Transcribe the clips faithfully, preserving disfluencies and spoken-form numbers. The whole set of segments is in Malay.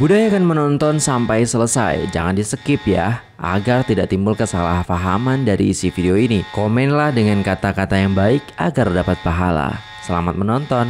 Budayakan menonton sampai selesai, jangan di skip ya, agar tidak timbul kesalahpahaman dari isi video ini. Komenlah dengan kata-kata yang baik agar dapat pahala. Selamat menonton.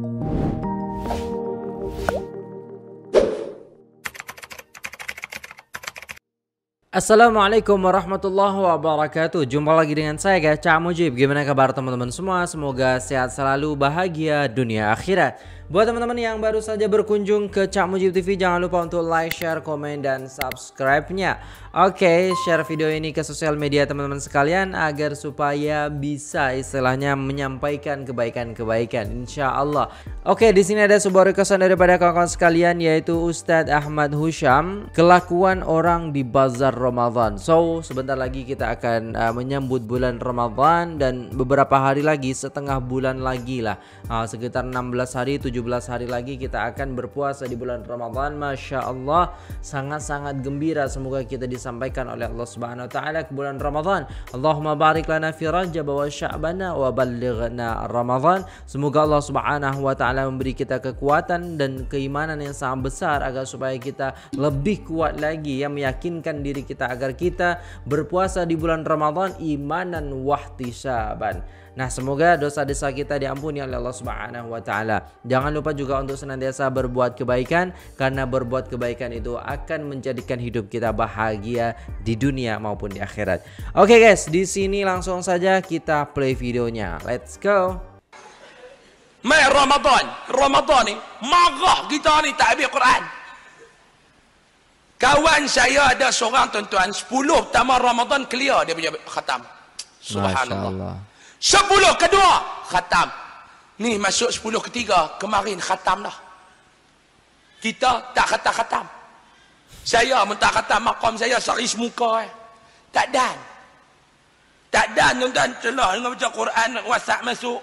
Assalamualaikum warahmatullahi wabarakatuh. Jumpa lagi dengan saya guys, Cak Mujib. Gimana kabar teman-teman semua? Semoga sehat selalu, bahagia dunia akhirat. Buat teman-teman yang baru saja berkunjung ke Cak Mujib T V, jangan lupa untuk like, share, komen, dan subscribe-nya. Oke, share video ini ke sosial media teman-teman sekalian agar supaya bisa istilahnya menyampaikan kebaikan-kebaikan, insya Allah. Oke, di sini ada sebuah requestan daripada kawan-kawan sekalian, yaitu Ustadz Ahmad Husyam, kelakuan orang di bazar Ramadan. So, sebentar lagi kita akan uh, menyambut bulan Ramadan dan beberapa hari lagi, setengah bulan lagi lah, uh, sekitar enam belas hari, tujuh belas hari lagi kita akan berpuasa di bulan Ramadan. Masya Allah, sangat-sangat gembira. Semoga kita disampaikan oleh Allah Subhanahu Wa Taala ke bulan Ramadan. Allahumma barik lana fi Rajab wa Sya'bana wa ballighna Ramadan. Semoga Allah Subhanahu Wa Taala memberi kita kekuatan dan keimanan yang sangat besar agar supaya kita lebih kuat lagi, yang meyakinkan diri kita agar kita berpuasa di bulan Ramadan imanan wahtisaban. Nah, semoga dosa-dosa kita diampuni oleh Allah Subhanahu wa taala. Jangan lupa juga untuk senantiasa berbuat kebaikan, karena berbuat kebaikan itu akan menjadikan hidup kita bahagia di dunia maupun di akhirat. Oke guys, di sini langsung saja kita play videonya. Let's go. Mai Ramadan, Ramadan ni marah kita ni tak habis Quran. Kawan saya ada seorang tuan-tuan, sepuluh pertama Ramadan clear dia punya khatam. Subhanallah. Sepuluh kedua khatam. Ni masuk sepuluh ketiga, kemarin khatam dah. Kita tak khatam-khatam. Saya minta khatam makam saya sehari semuka eh. Tak dan. Tak dan tuan-tuan, celah dengan baca Quran, WhatsApp masuk.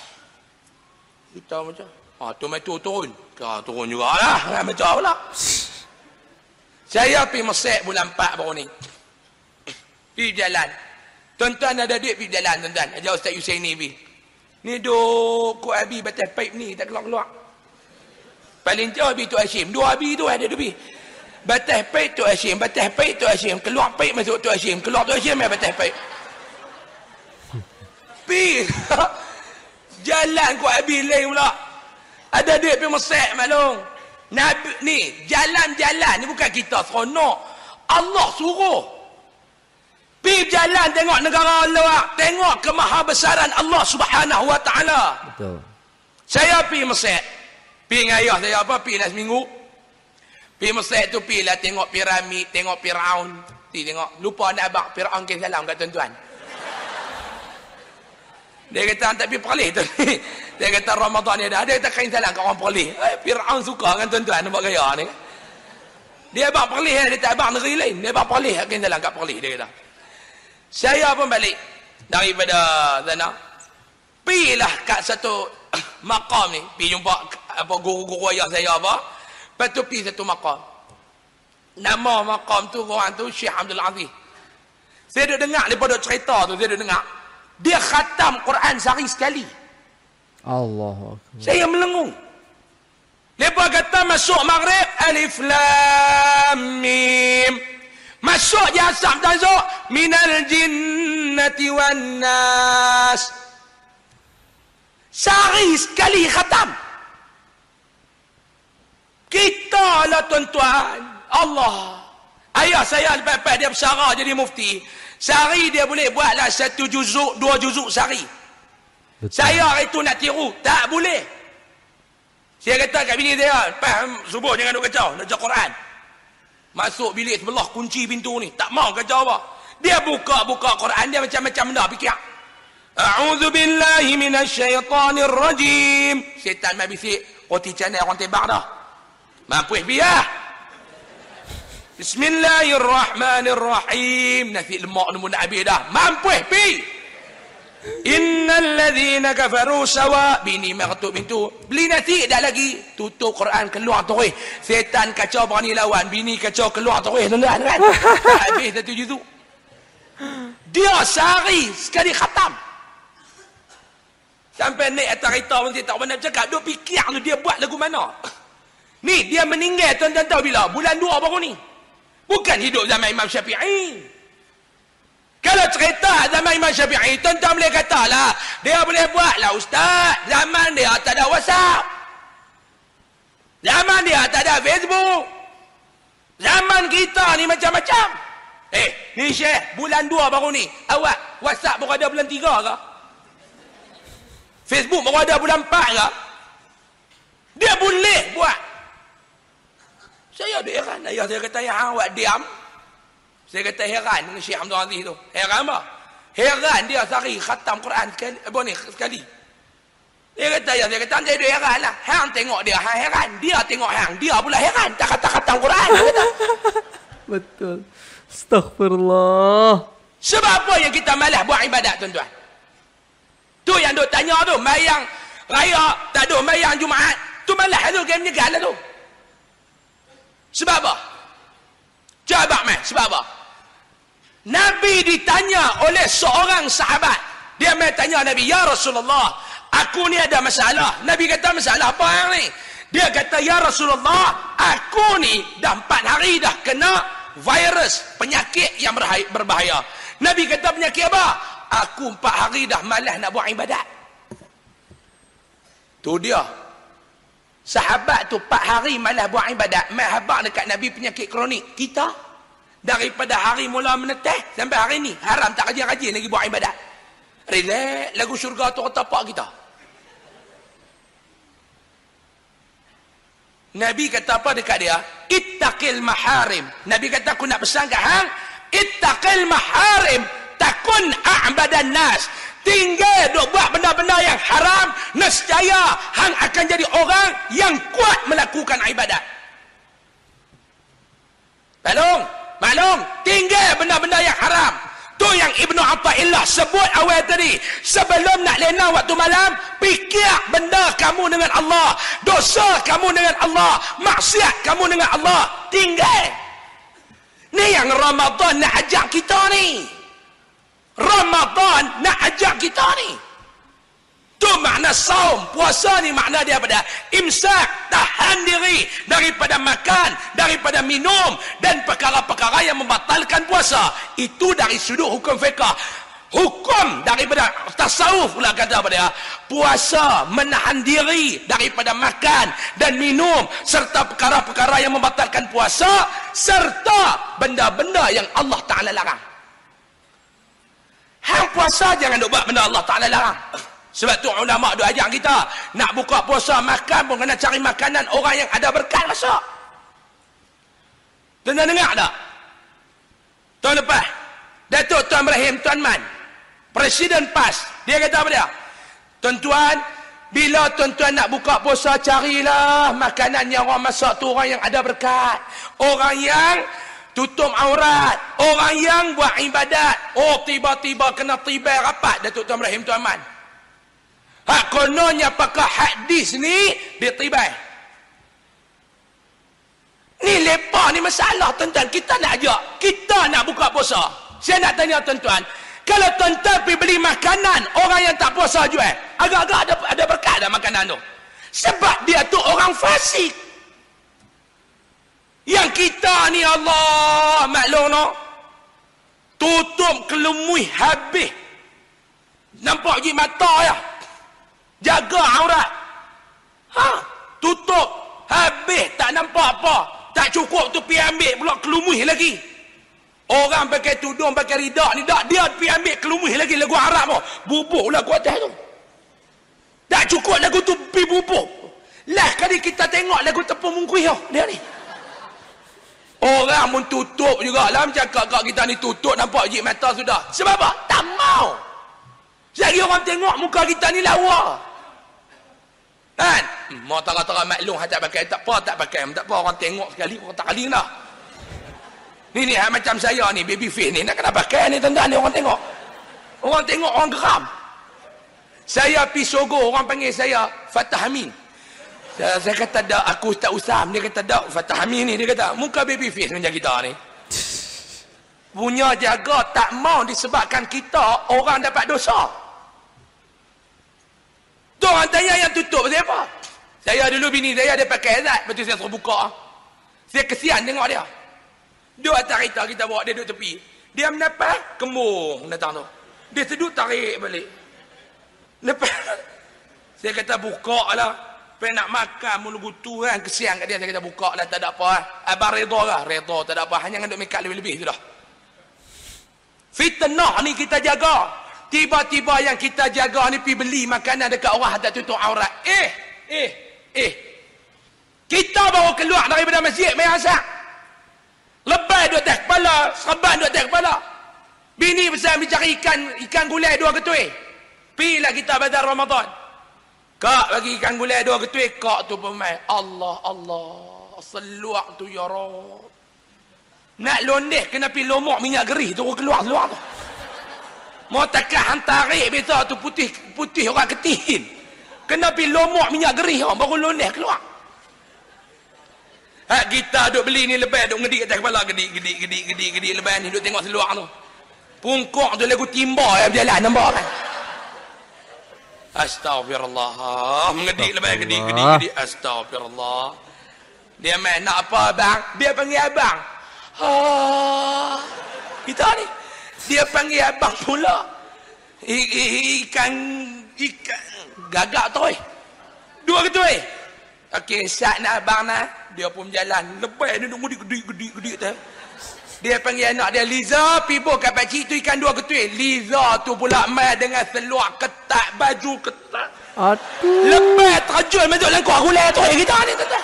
Kita macam, ah tu mai tu turun. Kau turun jugalah, kan baca pula. Saya pergi Mesir bulan empat baru ni. Pergi jalan. Tuan-tuan ada duit pergi jalan tuan-tuan. Ajar Ustaz Yusaini pergi. Ni duk kok Abi batas paip ni tak keluar-keluar. Paling jauh Abi Tok Hashim. Dua Abi tu ada duit. Batas paip Tok Hashim, batas paip Tok Hashim, keluar paip masuk Tok Hashim, keluar Tok Hashim ya batas paip. Pergi. Jalan kok Abi lain pula. Ada duit pergi Mesir maklum. Nabi ni jalan-jalan ni bukan kita seronok. Allah suruh. Pergi jalan tengok negara luar, tengok kemahabesaran Allah Subhanahu Wa Taala. Betul. Saya pergi Mesir. Pergi dengan ayah saya apa? Pergi lah seminggu. Pergi Mesir tu pergi lah tengok piramid, tengok Firaun. Pergi tengok. Lupa nak abang Firaun ke salam kat tuan-tuan. Dia kata tak pergi perlih tu. Dia kata Ramadan ni dah. Dia kata kain salam kat orang perlih. Eh, Firaun suka kan tuan-tuan nampak gaya ni. Dia abang perlih, dia tak abang negeri lain. Dia abang perlih kain salam kat perlih dia kata. Saya pun balik daripada sana. Pergilah kat satu makam ni, pergi jumpa apa guru-guru ayah saya apa. Lepas tu pergi satu makam. Nama makam tu orang tu Syekh Abdul Aziz. Saya duduk dengar daripada cerita tu, saya duduk dengar. Dia khatam Quran sehari sekali. Allahu Akbar. Saya melengung. Lepas kata masuk maghrib, alif lam mim. Masuk je asam tasuk, minal jinnati wan nas. Sehari sekali khatam. Kita lah tuan-tuan, Allah. Ayah saya lepas-lepas dia bersara jadi mufti. Sehari dia boleh buatlah satu juzuk, dua juzuk sehari. Betul. Saya itu nak tiru, tak boleh. Saya kata kat bini saya, lepas subuh jangan duk kacau, nak baca Quran. Masuk bilik sebelah, kunci pintu ni, tak mau kacau apa. Dia buka-buka Quran, dia macam-macam benda fikir. A'udzu billahi minasyaitonir rajim. Setan mai bisik, roti canai orang tebak dah. Mampu biar. Bismillahirrahmanirrahim. Nasi lemak ni pun nak habis dah. Mampu pi. Innal ladzina kafaru sawa. Bini mai ketuk pintu. Beli nasi dah lagi. Tutup Quran keluar terus. Setan kacau berani lawan. Bini kacau keluar terus. Tuan-tuan kan. Habis satu juzuk. Dia sehari sekali khatam. Sampai naik atas kereta pun saya tak pernah cakap. Dia fikir tu dia buat lagu mana. Ni dia meninggal tuan-tuan tahu bila? Bulan dua baru ni. Bukan hidup zaman Imam Syafi'i. Kalau cerita zaman Imam Syafi'i, tuan-tuan boleh kata lah, dia boleh buat lah ustaz. Zaman dia tak ada WhatsApp. Zaman dia tak ada Facebook. Zaman kita ni macam-macam. Eh, ni Syekh, bulan dua baru ni. Awak, WhatsApp baru ada bulan tiga ke? Facebook baru ada bulan empat ke? Dia boleh buat. Saya ada heran. Ayah saya kata, yang awak diam. Saya kata heran dengan Syekh Abdul Aziz tu. Heran apa? Heran dia sehari khatam Quran sekali. Apa ni? Sekali. Dia kata, ya, saya kata, saya ada heran lah. Hang tengok dia, hang heran. Dia tengok hang. Dia pula heran. Tak kata khatam Quran. Betul. Astaghfirullah. Sebab apa yang kita malas buat ibadat, tuan-tuan? Tu yang duk tanya tu. Mayang raya, tak ada mayang Jumaat. Tu malas tu, game menyegal lah tu. Sebab apa? Jawab meh, sebab apa? Nabi ditanya oleh seorang sahabat. Dia mai tanya Nabi, ya Rasulullah, aku ni ada masalah. Nabi kata, masalah apa yang ni? Dia kata, ya Rasulullah, aku ni dah empat hari dah kena virus, penyakit yang berbahaya. Nabi kata, penyakit apa? Aku empat hari dah malas nak buat ibadat. Tu dia. Sahabat tu empat hari malas buat ibadat. Mai habaq dekat Nabi penyakit kronik. Kita daripada hari mula menetes sampai hari ni haram tak rajin-rajin lagi buat ibadat. Relax, lagu syurga tu kata pak kita. Nabi kata apa dekat dia? Ittaqil maharim. Nabi kata, aku nak pesan kat hang, ittaqil maharim takun a'badan nas. Tinggal duk buat benda-benda yang haram, nescaya hang akan jadi orang yang kuat melakukan ibadat. Maklum? Maklum? Tinggal benda-benda yang haram. Tu yang Ibnu Athaillah sebut awal tadi. Sebelum nak lena waktu malam, fikir benda kamu dengan Allah, dosa kamu dengan Allah, maksiat kamu dengan Allah. Tinggal. Ni yang Ramadan nak ajak kita ni. Ramadan nak ajak kita ni. Tu makna saum. Puasa ni makna dia pada imsak, tahan diri daripada makan, daripada minum dan perkara-perkara yang membatalkan puasa. Itu dari sudut hukum fiqh. Hukum daripada tasawuf pula kata pada dia, puasa menahan diri daripada makan dan minum serta perkara-perkara yang membatalkan puasa serta benda-benda yang Allah Ta'ala larang. Hang puasa jangan duk buat benda Allah Ta'ala larang. Sebab tu ulama' duk ajar kita, nak buka puasa makan pun kena cari makanan orang yang ada berkat masak. Tuan-tuan dengar tak? Tahun lepas, Datuk Tuan Ibrahim Tuan Man, Presiden P A S, dia kata apa dia? Tuan-tuan, bila tuan-tuan nak buka puasa, carilah makanan yang orang masak tu orang yang ada berkat. Orang yang tutup aurat, orang yang buat ibadat. Oh, tiba-tiba kena tiba rapat Datuk Tuan Ibrahim Tuan Man. Hak kononnya pakai hadis ni dia tibai. Ni lepas ni masalah, tuan-tuan. Kita nak ajak, kita nak buka puasa. Saya nak tanya tuan-tuan, kalau tuan-tuan pergi beli makanan orang yang tak puasa jual, agak-agak ada ada berkat dah makanan tu. Sebab dia tu orang fasik. Yang kita ni Allah maklum no, tutup kelumui habis. Nampak je mata ya. Jaga aurat. Ha, tutup habis tak nampak apa. Tak cukup tu pergi ambil pula kelumui lagi. Orang pakai tudung, pakai ridak ni tak, dia pergi ambil kelumui lagi lagu Arab tu. Bubuk lagu atas tu. Tak cukup lagu tu pergi bubuk. Lah kali kita tengok lagu tepung mungkuih tu dia ni. Orang pun tutup juga lah. Cakap kat kita ni tutup, nampak je mata sudah. Sebab apa? Tak mau. Lagi orang tengok muka kita ni lawa. Kan? Hmm, mau tara-tara maklum tak pakai, tak apa, tak pakai. Tak apa, orang tengok sekali, orang tak kali dah. Ni ni macam saya ni, baby face ni, nak kena pakai ni tuan-tuan ni, orang tengok. Orang tengok, orang geram. Saya pergi Sogo, orang panggil saya Fatah Amin. Saya, saya kata tak, aku tak usam. Dia kata tak, Fatah Amin ni, dia kata muka baby face macam kita ni. Punya jaga tak mau disebabkan kita orang dapat dosa. Tu orang tanya yang tutup pasal apa? Saya dulu bini saya dia pakai azat, betul saya suruh buka. Saya kesian tengok dia. Duduk atas kereta, kita bawa dia duduk tepi. Dia menapa? Kembung datang tu. Dia sedut tarik balik. Lepas saya kata buka lah. Pengen nak makan mulu gutu kan. Kesian kat dia. Saya kata buka lah. Tak ada apa lah. Abang reda lah. Reda tak ada apa. Hanya nak make up lebih-lebih tu dah. Fitnah ni kita jaga. Tiba-tiba yang kita jaga ni pergi beli makanan dekat orang tak tutup aurat. Eh. Eh. Eh. Kita baru keluar daripada masjid. Main asak. Lebay duduk atas kepala. Serban duduk atas kepala. Bini besar mencari ikan. Ikan gulai dua ketui. Pergilah kita bazar Ramadan. Kak bagi ikan gulai dua ketui. Kak tu pemain. Allah, Allah. Seluak tu ya Rab. Nak londeh kena pergi lomok minyak gerih tu keluar-keluar tu. Mau takkan hantarik biasa tu putih putih orang ketin. Kena pergi lomok minyak gerih orang baru londeh keluar. Hak kita duk beli ni lebih duk ngedik atas kepala gedik gedik gedik gedik gedik lebih ni duk tengok seluar tu. Pungkok tu lagu timba yang berjalan nampak kan. Astagfirullah. Mengedik lebih gedik gedik gedik astagfirullah. Dia main nak apa abang? Dia panggil abang. Ha. Kita ni dia panggil abang pula. I, i, ikan ikan gagak tu. Dua ke tu? Okey, sat nak abang nak. Dia pun jalan. Lebih dia nunggu gedik-gedik-gedik tu. Dia panggil anak dia Liza, pibo kat pakcik tu ikan dua ketui. Liza tu pula mai dengan seluar ketat, baju ketat. Aduh. Lebih terjun masuk dalam kuah gulai tu kita ni tuan-tuan.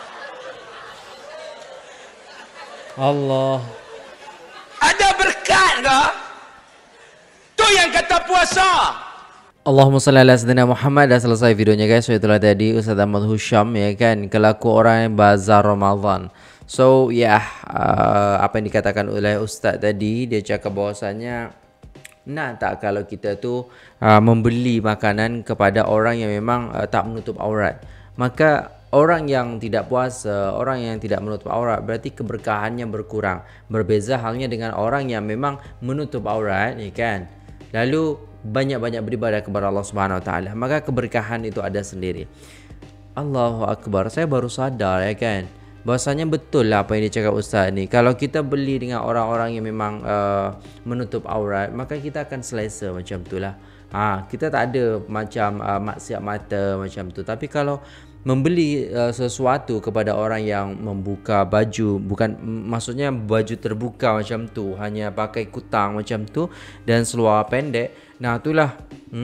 Allah. Ada berkat ke? Tu yang kata puasa. Allahumma salli ala sayyidina Muhammad. Dah selesai videonya guys. So itulah tadi Ustaz Ahmad Husyam ya kan, kelaku orang yang bazar Ramadan. So ya yeah, uh, apa yang dikatakan oleh Ustaz tadi, dia cakap bahwasanya nak tak kalau kita tu uh, membeli makanan kepada orang yang memang uh, tak menutup aurat. Maka orang yang tidak puasa, orang yang tidak menutup aurat, berarti keberkahannya berkurang. Berbeza halnya dengan orang yang memang menutup aurat ya kan, lalu banyak-banyak beribadah kepada Allah Subhanahu Wa Taala, maka keberkahan itu ada sendiri. Allahu Akbar. Saya baru sadar ya kan, bahwasanya betul lah apa yang dicakap Ustaz ni. Kalau kita beli dengan orang-orang yang memang uh, menutup aurat, maka kita akan selesa macam tu lah. Ha, kita tak ada macam uh, maksiat mata macam tu. Tapi kalau membeli uh, sesuatu kepada orang yang membuka baju, bukan maksudnya baju terbuka macam tu, hanya pakai kutang macam tu dan seluar pendek, nah itulah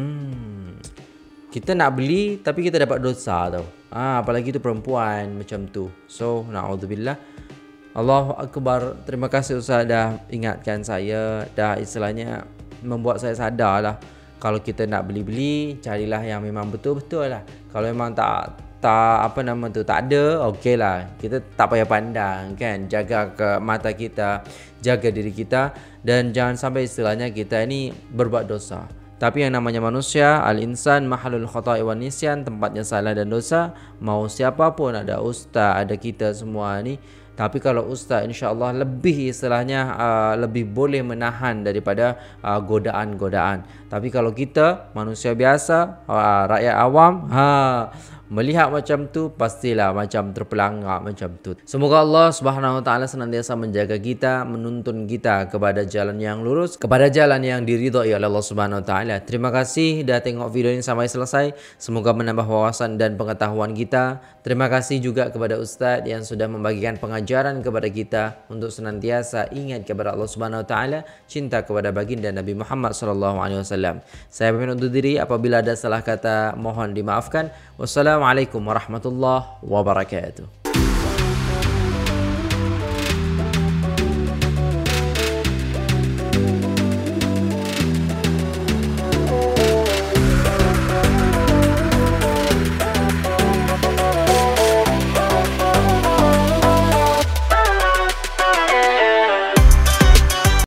hmm, kita nak beli tapi kita dapat dosa tau. Ah, apalagi tu perempuan macam tu. So na'udzubillah. Allahu Akbar. Terima kasih Ustaz dah ingatkan saya, dah istilahnya membuat saya sadar lah. Kalau kita nak beli-beli, carilah yang memang betul-betul lah. Kalau memang tak tak apa nama tu tak ada, okey lah, kita tak payah pandang kan, jaga ke mata kita, jaga diri kita, dan jangan sampai istilahnya kita ini berbuat dosa. Tapi yang namanya manusia, al-insan mahalul khata'i wan nisyan, tempatnya salah dan dosa. Mau siapapun, ada ustaz, ada kita semua ni. Tapi kalau ustaz insya-Allah lebih istilahnya uh, lebih boleh menahan daripada uh, godaan-godaan. Tapi kalau kita manusia biasa, uh, rakyat awam, ha melihat macam tu pastilah macam terpelanggar macam tu. Semoga Allah Subhanahu Wa Taala senantiasa menjaga kita, menuntun kita kepada jalan yang lurus, kepada jalan yang diridhai oleh Allah Subhanahu Wa Taala. Terima kasih dah tengok video ini sampai selesai. Semoga menambah wawasan dan pengetahuan kita. Terima kasih juga kepada Ustaz yang sudah membagikan pengajaran kepada kita untuk senantiasa ingat kepada Allah Subhanahu Wa Taala, cinta kepada baginda Nabi Muhammad sallallahu alaihi wasallam. Saya pamit undur diri, apabila ada salah kata mohon dimaafkan. Wassalamualaikum warahmatullahi wabarakatuh.